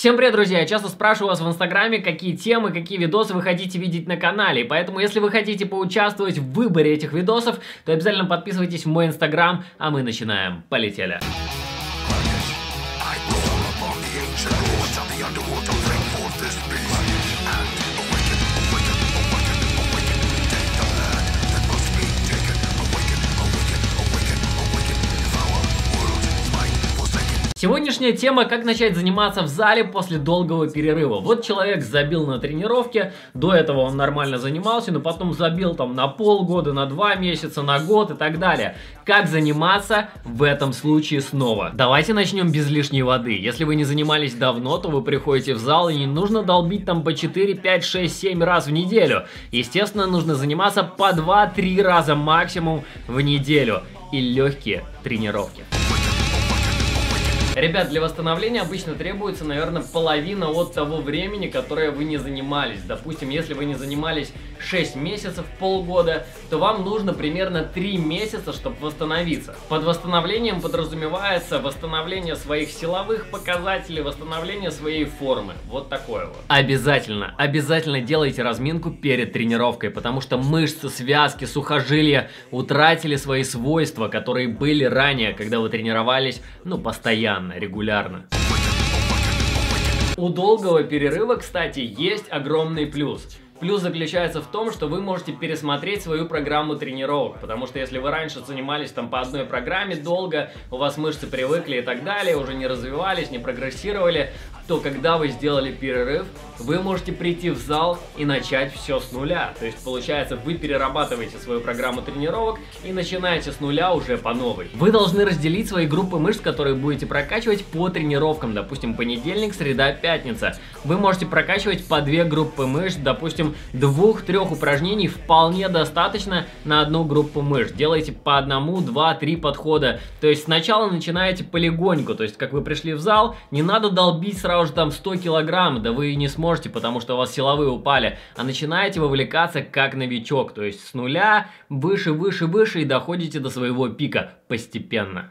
Всем привет, друзья! Я часто спрашиваю вас в инстаграме, какие темы, какие видосы вы хотите видеть на канале. Поэтому, если вы хотите поучаствовать в выборе этих видосов, то обязательно подписывайтесь в мой инстаграм, а мы начинаем. Полетели! Сегодняшняя тема: как начать заниматься в зале после долгого перерыва. Вот человек забил на тренировке, до этого он нормально занимался, но потом забил там на полгода, на 2 месяца, на год и так далее. Как заниматься в этом случае снова? Давайте начнем без лишней воды. Если вы не занимались давно, то вы приходите в зал, и не нужно долбить там по 4, 5, 6, 7 раз в неделю. Естественно, нужно заниматься по 2-3 раза максимум в неделю. И легкие тренировки. Ребят, для восстановления обычно требуется, наверное, половина от того времени, которое вы не занимались. Допустим, если вы не занимались 6 месяцев, полгода, то вам нужно примерно 3 месяца, чтобы восстановиться. Под восстановлением подразумевается восстановление своих силовых показателей, восстановление своей формы. Вот такое вот. Обязательно делайте разминку перед тренировкой, потому что мышцы, связки, сухожилия утратили свои свойства, которые были ранее, когда вы тренировались, постоянно, регулярно. У долгого перерыва, кстати, есть огромный плюс. Плюс заключается в том, что вы можете пересмотреть свою программу тренировок, потому что если вы раньше занимались там по одной программе долго, у вас мышцы привыкли и так далее, уже не развивались, не прогрессировали, то когда вы сделали перерыв, вы можете прийти в зал и начать все с нуля. То есть получается, вы перерабатываете свою программу тренировок и начинаете с нуля уже по новой. Вы должны разделить свои группы мышц, которые будете прокачивать по тренировкам. Допустим, понедельник, среда, пятница. Вы можете прокачивать по 2 группы мышц, допустим, 2-3 упражнений вполне достаточно на одну группу мышц. Делайте по 1, 2, 3 подхода. То есть сначала начинаете полегоньку, то есть как вы пришли в зал, не надо долбить сразу же там 100 килограмм, да вы не сможете, потому что у вас силовые упали, а начинаете вовлекаться как новичок, то есть с нуля выше и доходите до своего пика постепенно.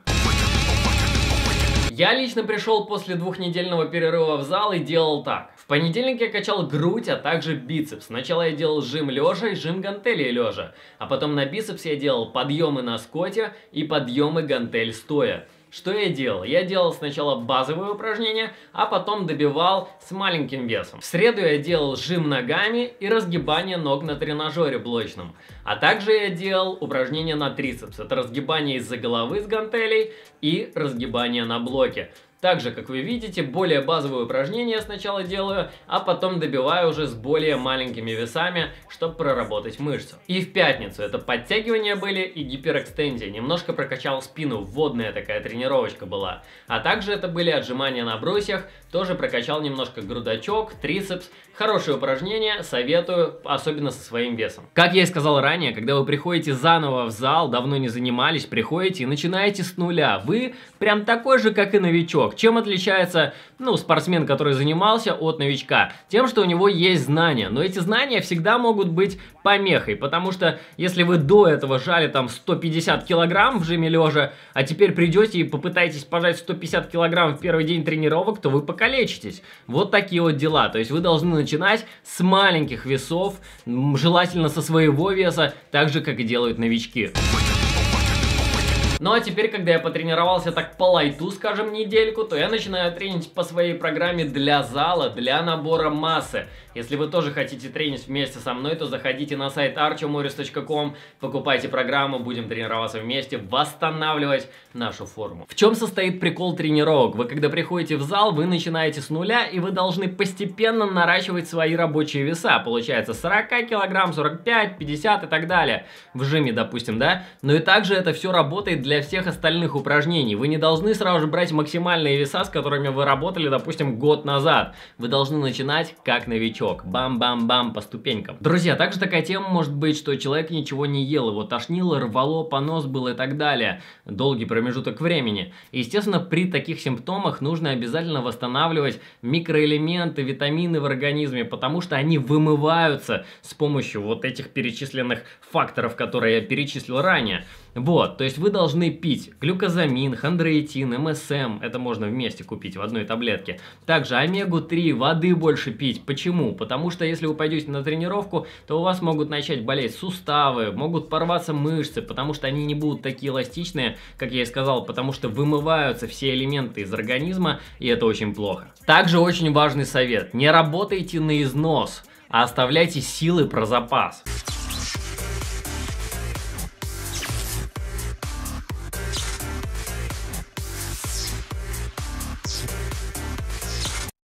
Я лично пришел после 2-недельного перерыва в зал и делал так. В понедельник я качал грудь, а также бицепс. Сначала я делал жим лежа и жим гантелей лежа, а потом на бицепс я делал подъемы на скоте и подъемы гантель стоя. Что я делал? Я делал сначала базовые упражнения, а потом добивал с маленьким весом. В среду я делал жим ногами и разгибание ног на тренажере блочном. А также я делал упражнения на трицепс. Это разгибание из-за головы с гантелей и разгибание на блоке. Также, как вы видите, более базовые упражнения я сначала делаю, а потом добиваю уже с более маленькими весами, чтобы проработать мышцу. И в пятницу это подтягивания были и гиперэкстензия. Немножко прокачал спину, вводная такая тренировочка была. А также это были отжимания на брусьях, тоже прокачал немножко грудачок, трицепс. Хорошие упражнения, советую, особенно со своим весом. Как я и сказал ранее, когда вы приходите заново в зал, давно не занимались, приходите и начинаете с нуля. Вы прям такой же, как и новичок. Чем отличается, спортсмен, который занимался, от новичка? Тем, что у него есть знания. Но эти знания всегда могут быть помехой, потому что если вы до этого жали там 150 килограмм в жиме лежа, а теперь придете и попытаетесь пожать 150 килограмм в первый день тренировок, то вы покалечитесь. Вот такие вот дела. То есть вы должны начинать с маленьких весов, желательно со своего веса, так же, как и делают новички. Ну а теперь, когда я потренировался так по лайту, скажем, недельку, то я начинаю тренить по своей программе для зала, для набора массы. Если вы тоже хотите тренить вместе со мной, то заходите на сайт artyomoris.com, покупайте программу, будем тренироваться вместе, восстанавливать нашу форму. В чем состоит прикол тренировок? Вы когда приходите в зал, вы начинаете с нуля, и вы должны постепенно наращивать свои рабочие веса. Получается 40 килограмм, 45, 50 и так далее. В жиме, допустим, да? Но и также это все работает для всех остальных упражнений. Вы не должны сразу же брать максимальные веса, с которыми вы работали, допустим, год назад. Вы должны начинать как новичок. Бам-бам-бам по ступенькам. Друзья, также такая тема может быть, что человек ничего не ел, его тошнило, рвало, понос был и так далее. Долгий промежуток времени. И, естественно, при таких симптомах нужно обязательно восстанавливать микроэлементы, витамины в организме, потому что они вымываются с помощью вот этих перечисленных факторов, которые я перечислил ранее. Вот, то есть вы должны пить глюкозамин, хондроитин, МСМ, это можно вместе купить в одной таблетке. Также омегу-3, воды больше пить. Почему? Потому что если вы пойдете на тренировку, то у вас могут начать болеть суставы, могут порваться мышцы, потому что они не будут такие эластичные, как я и сказал, потому что вымываются все элементы из организма, и это очень плохо. Также очень важный совет: не работайте на износ, а оставляйте силы про запас.